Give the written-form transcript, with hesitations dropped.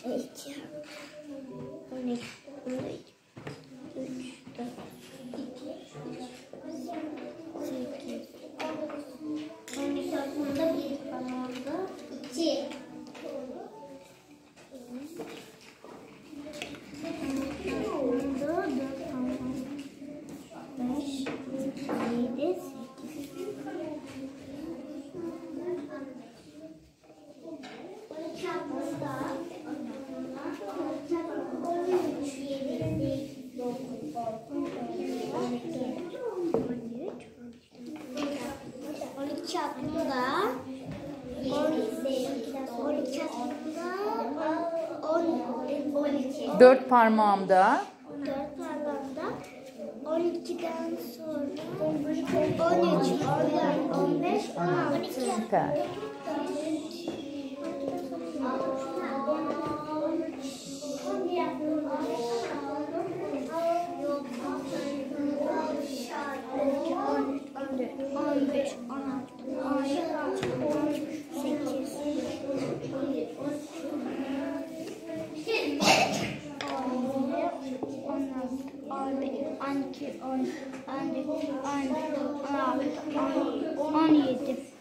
2, 12, 13, 4, 8, 14'da bir parmağımda 2. Dört parmağımda 12'den sonra 13, 14, 15, 16. Süper. On 17.